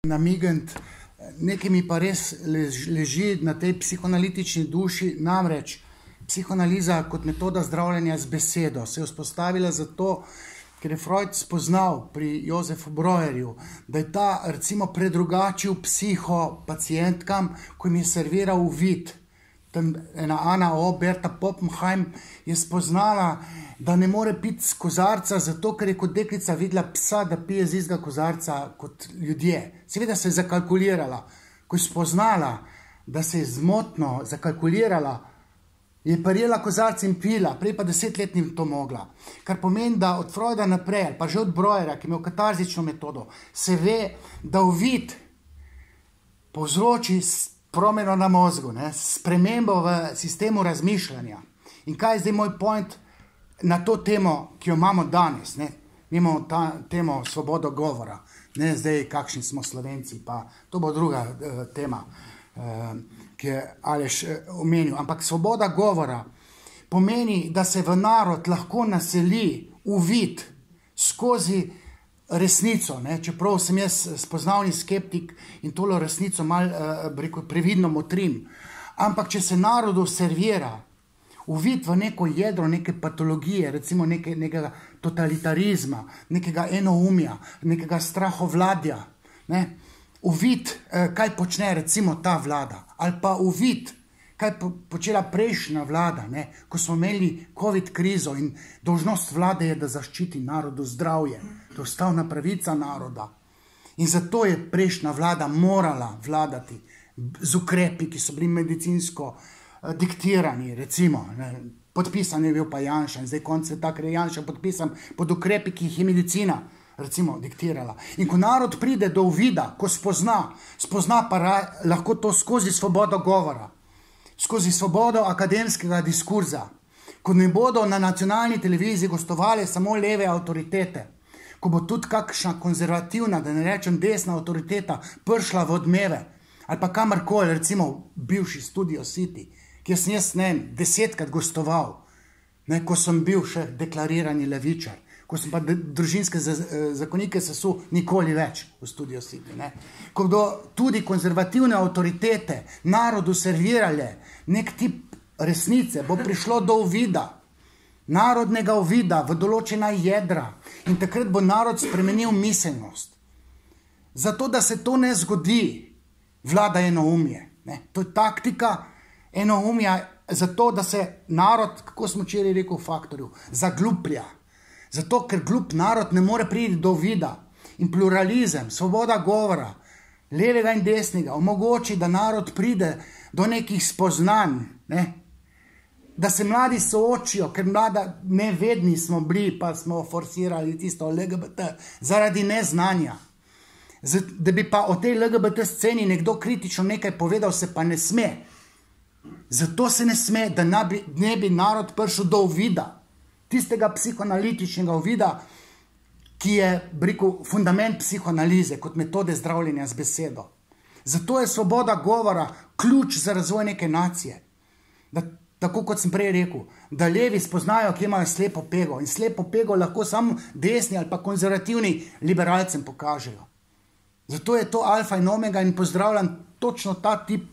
namigant, nekaj mi pa res leži na tej psihoanalitični duši, namreč psihoanaliza kot metoda zdravljenja z besedo se je vzpostavila zato, ker je Freud spoznal pri Josefu Breuerju, da je ta recimo predrugačil psihopacientkam, ko jim je serviral uvid. Tam ena Ana O. Berta Poppenheim je spoznala, da ne more piti z kozarca, zato ker je kot deklica videla psa, da pije z istega kozarca kot ljudje. Seveda se je zakalkulirala. Ko je spoznala, da se je zmotno zakalkulirala, je prijela kozarce in pila, prej pa 10 let ni to mogla. Kar pomeni, da od Freuda naprej, pa že od Breuerja, ki je imel katarzično metodo, se ve, da uvid povzroči promeno na mozgu, spremembo v sistemu razmišljanja. In kaj je zdaj moj point na to temo, ki jo imamo danes? Mi imamo temo svobodo govora, ne zdaj kakšni smo Slovenci, pa to bo druga tema, ki je Aleš omenil. Ampak svoboda govora pomeni, da se v narod lahko naseli uvid skozi resnico, čeprav sem jaz spoznavni skeptik in tole resnico malo previdno motrim. Ampak če se narodu servira uvid v neko jedro, neke patologije, recimo nekega totalitarizma, nekega enoumja, nekega strahovladja, uvid, kaj počne recimo ta vlada, ali pa uvid, kaj počela prejšnja vlada, ko smo imeli COVID krizo in dolžnost vlade je, da zaščiti narodu zdravje. To je ustavna pravica naroda. In zato je prejšnja vlada morala vladati z ukrepi, ki so bili medicinsko diktirani, recimo. Podpisan je bil pa Janša in zdaj konec sveta, ker je Janša podpisan pod ukrepi, ki jih je medicina recimo diktirala. In ko narod pride do uvida, ko spozna pa lahko to skozi svobodo govora, skozi svobodo akademskega diskurza, ko ne bodo na nacionalni televiziji gostovali samo leve avtoritete, ko bo tudi kakšna konzervativna, da ne rečem desna avtoriteta, prišla v Odmeve, ali pa kamorkoli, recimo bivši Studio City, kjer sem jaz, 10-krat gostoval, ko sem bil še deklarirani levičar, ko sem pa družinske zakonike sesul, nikoli več v Studio City. Ko bodo tudi konzervativne avtoritete narodu servirale nek tip resnice, bo prišlo do uvida, narodnega uvida v določena jedra in takrat bo narod spremenil miselnost. Zato, da se to ne zgodi, vlada enoumje. To je taktika enoumja, zato, da se narod, kako smo včeraj rekel v Faktorju, zagluplja. Zato, ker glup narod ne more priti do uvida in pluralizem, svoboda govora, levega in desnega, omogoči, da narod pride do nekih spoznanj, da se mladi soočijo, ker nevedni smo bili, pa smo forsirali tisto LGBT zaradi neznanja. Da bi pa o tej LGBT sceni nekdo kritično nekaj povedal, se pa ne sme. Zato se ne sme, da ne bi narod prišel do uvida, tistega psihoanalitičnega uvida, ki je, rekel, fundament psihoanalize kot metode zdravljenja z besedo. Zato je svoboda govora ključ za razvoj neke nacije. Tako kot sem prej rekel, da levi spoznajo, kje imajo slepo pego in slepo pego lahko samo desni ali pa konzervativni liberalcem pokažejo. Zato je to alfa in omega in pozdravljam točno ta tip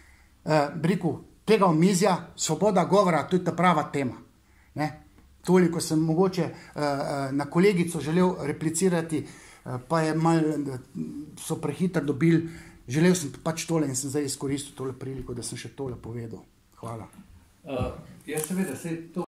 tega omizja, svoboda govora, to je ta prava tema. Toliko sem mogoče na kolegico želel replicirati, pa je malo, so prehitro dobili, želel sem pač tole in sem zdaj izkoristil tole priliko, da sem še tole povedal. Hvala. Ja, seveda,